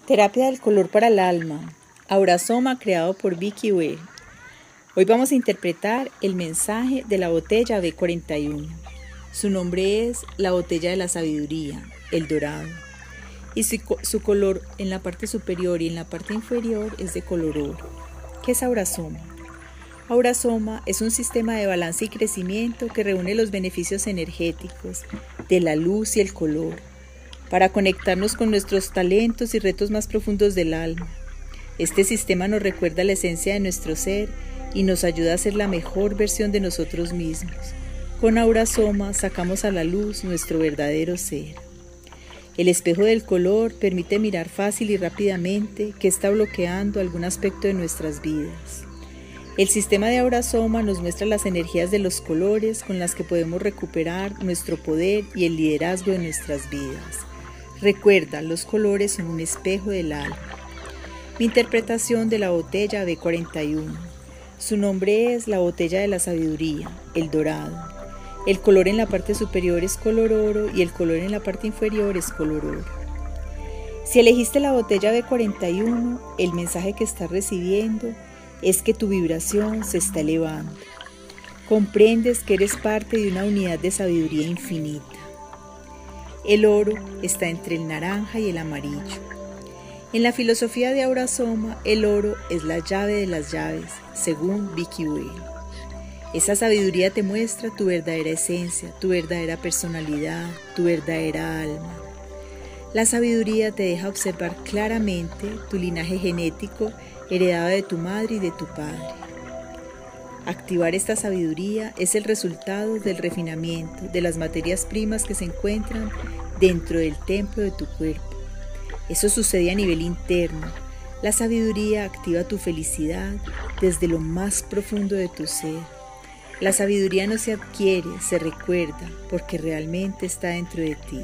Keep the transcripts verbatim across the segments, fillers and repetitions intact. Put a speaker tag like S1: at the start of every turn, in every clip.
S1: Terapia del color para el alma. Aurasoma creado por Vicky Ware. Hoy vamos a interpretar el mensaje de la botella B cuarenta y uno. Su nombre es la botella de la sabiduría, el dorado. Y su, su color en la parte superior y en la parte inferior es de color oro. ¿Qué es Aurasoma? Aurasoma es un sistema de balance y crecimiento que reúne los beneficios energéticos de la luz y el color para conectarnos con nuestros talentos y retos más profundos del alma. Este sistema nos recuerda la esencia de nuestro ser y nos ayuda a ser la mejor versión de nosotros mismos. Con Aurasoma sacamos a la luz nuestro verdadero ser. El espejo del color permite mirar fácil y rápidamente qué está bloqueando algún aspecto de nuestras vidas. El sistema de Aurasoma nos muestra las energías de los colores con las que podemos recuperar nuestro poder y el liderazgo de nuestras vidas. Recuerda, los colores son un espejo del alma. Mi interpretación de la botella B cuarenta y uno. Su nombre es la botella de la sabiduría, el dorado. El color en la parte superior es color oro y el color en la parte inferior es color oro. Si elegiste la botella B cuarenta y uno, el mensaje que estás recibiendo es que tu vibración se está elevando. Comprendes que eres parte de una unidad de sabiduría infinita. El oro está entre el naranja y el amarillo. En la filosofía de Aurasoma, el oro es la llave de las llaves, según Vicky Ware. Esa sabiduría te muestra tu verdadera esencia, tu verdadera personalidad, tu verdadera alma. La sabiduría te deja observar claramente tu linaje genético heredado de tu madre y de tu padre. Activar esta sabiduría es el resultado del refinamiento de las materias primas que se encuentran dentro del templo de tu cuerpo. Eso sucede a nivel interno. La sabiduría activa tu felicidad desde lo más profundo de tu ser. La sabiduría no se adquiere, se recuerda, porque realmente está dentro de ti.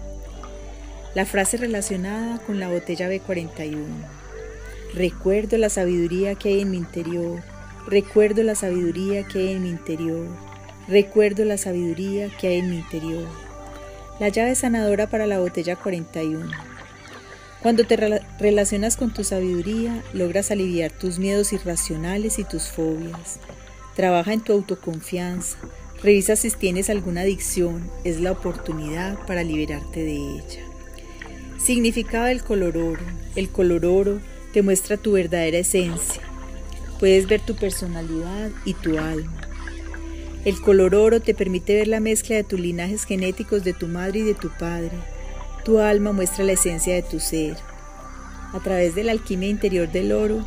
S1: La frase relacionada con la botella B cuarenta y uno. Recuerdo la sabiduría que hay en mi interior. Recuerdo la sabiduría que hay en mi interior. Recuerdo la sabiduría que hay en mi interior. La llave sanadora para la botella cuarenta y uno. Cuando te re- relacionas con tu sabiduría, logras aliviar tus miedos irracionales y tus fobias. Trabaja en tu autoconfianza. Revisa si tienes alguna adicción. Es la oportunidad para liberarte de ella. Significado del color oro. El color oro te muestra tu verdadera esencia. Puedes ver tu personalidad y tu alma. El color oro te permite ver la mezcla de tus linajes genéticos de tu madre y de tu padre. Tu alma muestra la esencia de tu ser. A través de la alquimia interior del oro,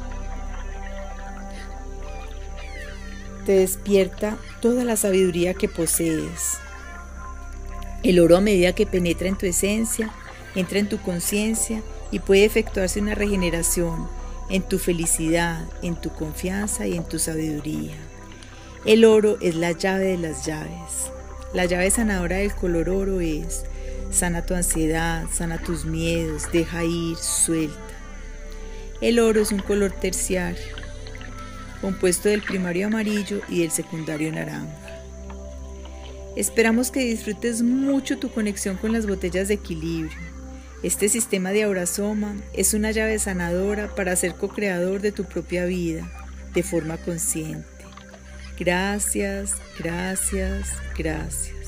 S1: te despierta toda la sabiduría que posees. El oro, a medida que penetra en tu esencia, entra en tu conciencia y puede efectuarse una regeneración en tu felicidad, en tu confianza y en tu sabiduría. El oro es la llave de las llaves. La llave sanadora del color oro es: sana tu ansiedad, sana tus miedos, deja ir, suelta. El oro es un color terciario, compuesto del primario amarillo y del secundario naranja. Esperamos que disfrutes mucho tu conexión con las botellas de equilibrio. Este sistema de Aurasoma es una llave sanadora para ser co-creador de tu propia vida de forma consciente. Gracias, gracias, gracias.